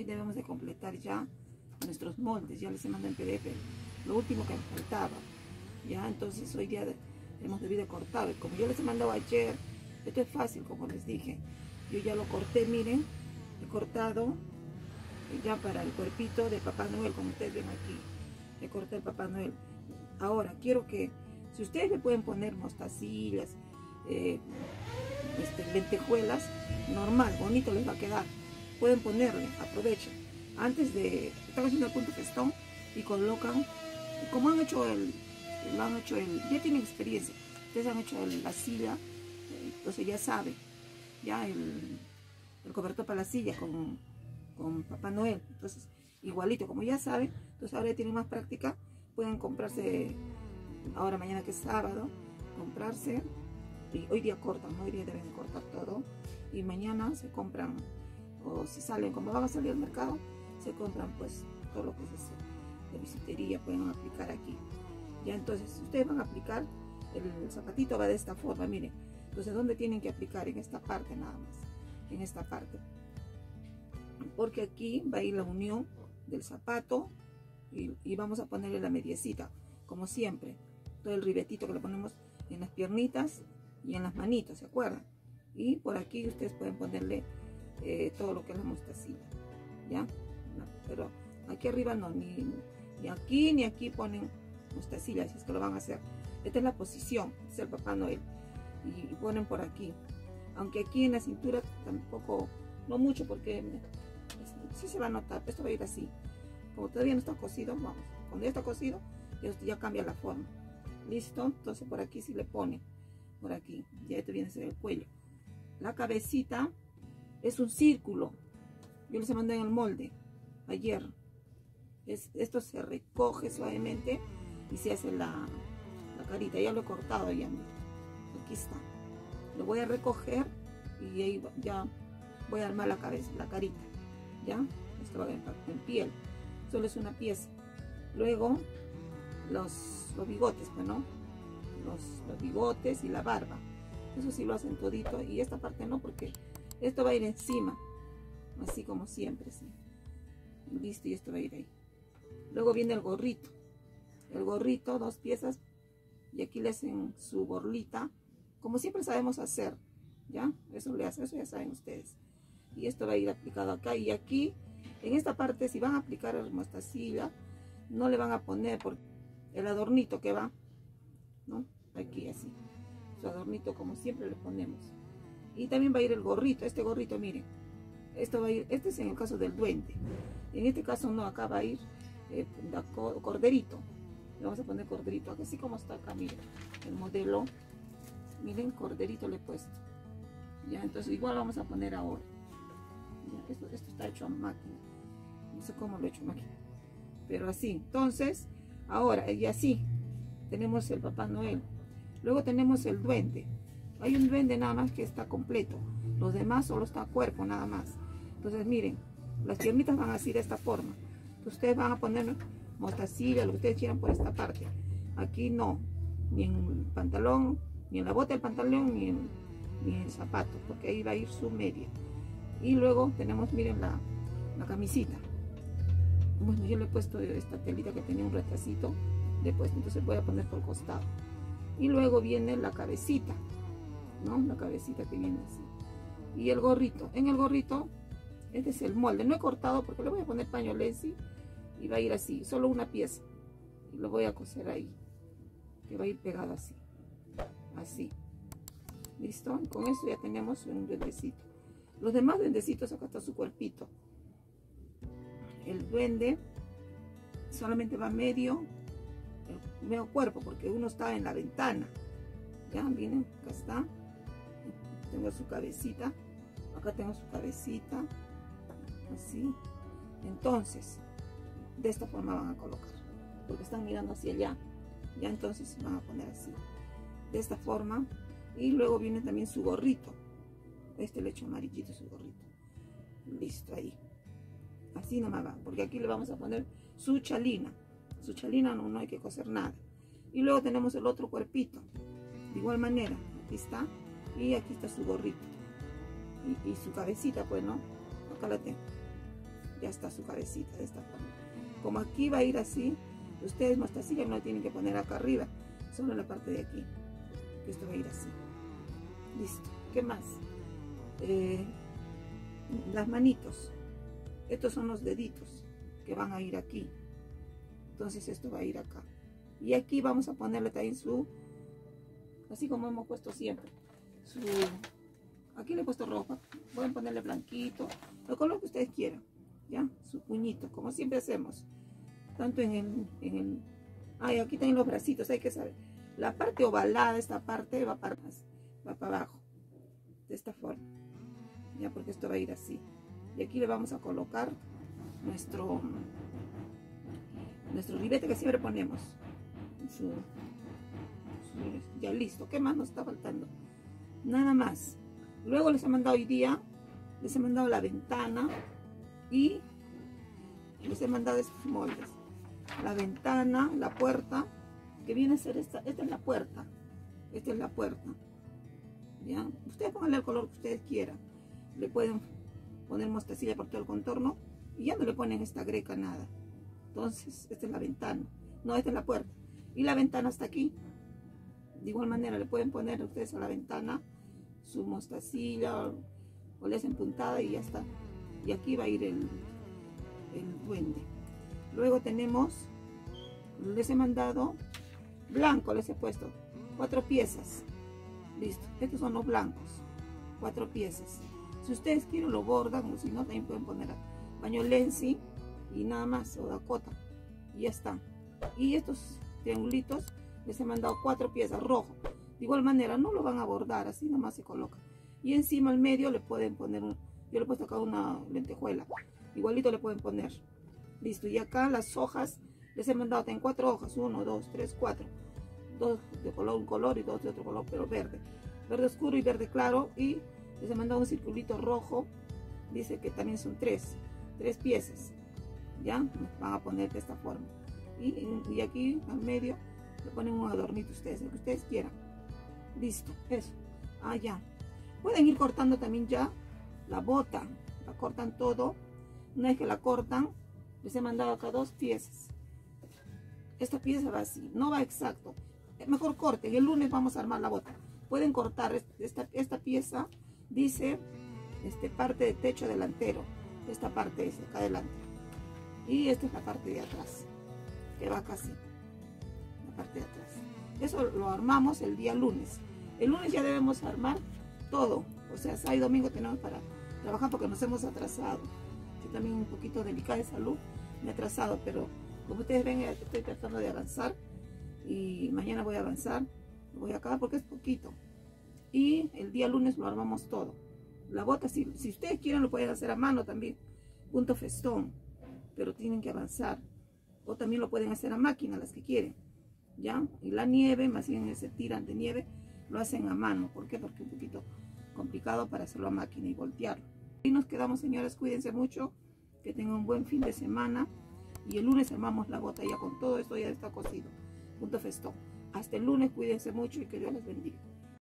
hoy debemos de completar ya nuestros moldes. Ya les he mandado en PDF lo último que me faltaba. Ya, entonces hoy día hemos debido cortar. Como yo les he mandado ayer, esto es fácil, como les dije. Yo ya lo corté, miren. He cortado ya para el cuerpito de Papá Noel, como ustedes ven aquí. He cortado el Papá Noel. Ahora, quiero que, si ustedes le pueden poner mostacillas, lentejuelas, normal, bonito les va a quedar. Pueden ponerle, aprovechen. Antes de, están haciendo el punto festón y colocan, como han hecho ya tienen experiencia. Ustedes han hecho la silla, entonces ya saben, ya el cobertor para la silla con Papá Noel. Entonces, igualito, como ya saben, entonces ahora ya tienen más práctica, pueden comprarse, ahora mañana que es sábado, comprarse, y hoy día cortan, ¿no? Hoy día deben cortar todo, y mañana se compran, o si salen, como van a salir al mercado, se compran pues todo lo que es de bisutería, pueden aplicar aquí. Ya entonces, ustedes van a aplicar, el zapatito va de esta forma, miren. Entonces, ¿dónde tienen que aplicar? En esta parte nada más, en esta parte. Porque aquí va a ir la unión del zapato y vamos a ponerle la mediecita, como siempre. Todo el ribetito que le ponemos en las piernitas y en las manitas, ¿se acuerdan? Y por aquí ustedes pueden ponerle todo lo que es la mostacilla, ¿ya? No, pero aquí arriba no, ni aquí ni aquí ponen mostacilla, si es que lo van a hacer. Esta es la posición, este es el Papá Noel. Y ponen por aquí. Aunque aquí en la cintura tampoco, no mucho, porque sí se va a notar. Esto va a ir así. Como todavía no está cosido, vamos. Cuando ya está cosido, ya cambia la forma. ¿Listo? Entonces por aquí sí le ponen. Por aquí. Ya esto viene a ser el cuello. La cabecita es un círculo. Yo les mandé en el molde ayer. Esto se recoge suavemente y se hace la carita. Ya lo he cortado ya. Aquí está. Lo voy a recoger y ahí ya voy a armar la cabeza, la carita. ¿Ya? Esto va en piel. Solo es una pieza. Luego los bigotes, pues, ¿no? Los bigotes y la barba. Eso sí lo hacen todito. Y esta parte no, porque esto va a ir encima. Así como siempre, sí. Listo, y esto va a ir ahí. Luego viene el gorrito. El gorrito, 2 piezas. Y aquí le hacen su borlita. Como siempre sabemos hacer. ¿Ya? Eso ya saben ustedes. Y esto va a ir aplicado acá. Y aquí, en esta parte, si van a aplicar el mostacilla, no le van a poner por el adornito que va, ¿no? Aquí así. Su adornito como siempre le ponemos. Y también va a ir el gorrito. Este gorrito, miren. Esto va a ir, este es en el caso del duende. En este caso no, acá va a ir corderito. Le vamos a poner corderito, así como está acá, miren. El modelo. Miren, corderito le he puesto. Ya, entonces igual vamos a poner ahora. Ya, esto está hecho a máquina. No sé cómo lo he hecho a máquina. Pero así. Entonces, ahora, y así. Tenemos el Papá Noel. Luego tenemos el duende. Hay un duende nada más que está completo. Los demás solo está cuerpo nada más. Entonces, miren. Las piernitas van así de esta forma. Entonces, ustedes van a poner mostacilla, lo que ustedes quieran por esta parte. Aquí no. Ni en el pantalón, ni en la bota del pantalón, ni en el zapato, porque ahí va a ir su media. Y luego tenemos, miren, la camisita. Bueno, yo le he puesto esta telita que tenía un retacito, le he puesto, entonces voy a poner por el costado. Y luego viene la cabecita, ¿no? La cabecita que viene así. Y el gorrito. En el gorrito, este es el molde. No he cortado porque le voy a poner paño lensi y va a ir así, solo una pieza. Y lo voy a coser ahí, que va a ir pegado así. Así. ¿Listo? Y con eso ya tenemos un duendecito. Los demás duendecitos, acá está su cuerpito. El duende solamente va medio cuerpo, porque uno está en la ventana. Ya, miren, acá está. Tengo su cabecita. Acá tengo su cabecita. Así. Entonces, de esta forma van a colocar. Porque están mirando hacia allá. Ya, entonces van a poner así. De esta forma. Y luego viene también su gorrito. Este le echo amarillito su gorrito. Listo, ahí. Así nomás va. Porque aquí le vamos a poner su chalina. Su chalina no hay que coser nada. Y luego tenemos el otro cuerpito. De igual manera. Aquí está. Y aquí está su gorrito. Y su cabecita, pues, ¿no? Acá la tengo. Ya está su cabecita de esta forma. Como aquí va a ir así, ustedes mostacilla no la tienen que poner acá arriba, solo en la parte de aquí, que esto va a ir así. Listo. ¿Qué más? Las manitos. Estos son los deditos que van a ir aquí. Entonces esto va a ir acá. Y aquí vamos a ponerle también su, así como hemos puesto siempre, su, aquí le he puesto ropa, pueden ponerle blanquito, el color que ustedes quieran, ya, su puñito, como siempre hacemos, tanto en el, ay, aquí tienen los bracitos, hay que saber, la parte ovalada, esta parte va para abajo, de esta forma, ya, porque esto va a ir así, y aquí le vamos a colocar nuestro ribete que siempre ponemos, ya listo. ¿Qué más nos está faltando? Nada más. Luego les he mandado hoy día, les he mandado la ventana y les he mandado estos moldes. La ventana, la puerta, que viene a ser esta es la puerta. Esta es la puerta. ¿Ya? Ustedes pónganle el color que ustedes quieran. Le pueden poner mostacilla por todo el contorno y ya no le ponen esta greca nada. Entonces, esta es la ventana. No, esta es la puerta. Y la ventana está aquí. De igual manera le pueden poner ustedes a la ventana su mostacilla o le hacen puntada y ya está. Y aquí va a ir el duende. Luego tenemos, les he mandado blanco, les he puesto 4 piezas. Listo, estos son los blancos, 4 piezas. Si ustedes quieren lo bordan, o si no también pueden poner pañolensi y nada más, o Dakota, y ya está. Y estos triangulitos les he mandado 4 piezas rojo. De igual manera no lo van a bordar, así nomás se coloca. Y encima al medio le pueden poner, yo le he puesto acá una lentejuela, igualito le pueden poner. Listo, y acá las hojas les he mandado, en 4 hojas, 1, 2, 3, 4. 2 de color, un color y 2 de otro color, pero verde. Verde oscuro y verde claro. Y les he mandado un circulito rojo, dice que también son 3 piezas. Ya, van a poner de esta forma. Y aquí al medio le ponen un adornito ustedes, el que ustedes quieran. Listo, eso. Ah, ya. Pueden ir cortando también ya la bota. La cortan todo. Una vez que la cortan, les he mandado acá 2 piezas. Esta pieza va así, no va exacto. Mejor corten, el lunes vamos a armar la bota. Pueden cortar esta pieza, dice parte de techo delantero. Esta parte es acá adelante. Y esta es la parte de atrás, que va casi. La parte de atrás. Eso lo armamos el día lunes. El lunes ya debemos armar todo. O sea, sábado y domingo tenemos para trabajar porque nos hemos atrasado. Yo también un poquito delicada de salud, me he atrasado, pero como ustedes ven, estoy tratando de avanzar. Y mañana voy a avanzar. Lo voy a acabar porque es poquito. Y el día lunes lo armamos todo. La bota, si ustedes quieren, lo pueden hacer a mano también. Punto festón. Pero tienen que avanzar. O también lo pueden hacer a máquina, las que quieren. ¿Ya? Y la nieve, más bien ese tiran de nieve, lo hacen a mano. ¿Por qué? Porque es un poquito complicado para hacerlo a máquina y voltearlo. Y nos quedamos, señores, cuídense mucho. Que tengan un buen fin de semana. Y el lunes armamos la bota ya con todo esto, ya está cocido. Punto festón. Hasta el lunes, cuídense mucho y que Dios les bendiga.